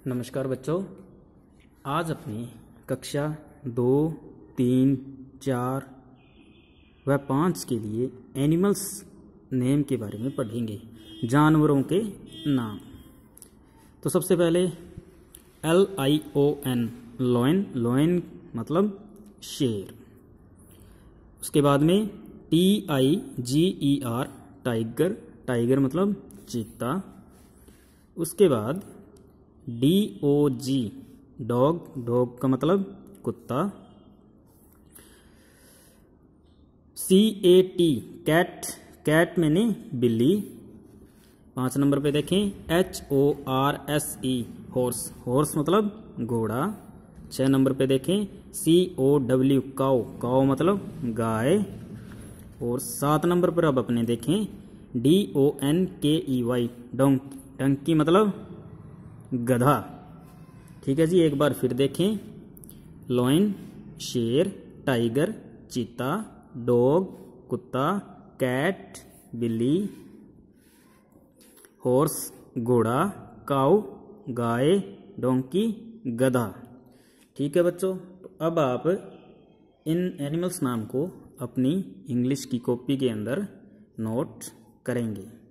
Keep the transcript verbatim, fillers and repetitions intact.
नमस्कार बच्चों, आज अपनी कक्षा दो, तीन, चार व पाँच के लिए एनिमल्स नेम के बारे में पढ़ेंगे, जानवरों के नाम। तो सबसे पहले L I O N lion, lion मतलब शेर। उसके बाद में T I G E R tiger, tiger मतलब चीता। उसके बाद D O G dog, dog का मतलब कुत्ता। C A T cat, cat मैंने बिल्ली। पाँच नंबर पे देखें H O R S E horse, horse मतलब घोड़ा। छः नंबर पे देखें C O W cow, cow मतलब गाय। और सात नंबर पर अब अपने देखें डी ओ एन के ई वाई डोंकी, डंकी मतलब गधा। ठीक है जी, एक बार फिर देखें लॉयन शेर, टाइगर चीता, डॉग कुत्ता, कैट बिल्ली, हॉर्स घोड़ा, काऊ गाय, डोंकी गधा। ठीक है बच्चों, तो अब आप इन एनिमल्स नाम को अपनी इंग्लिश की कॉपी के अंदर नोट करेंगे।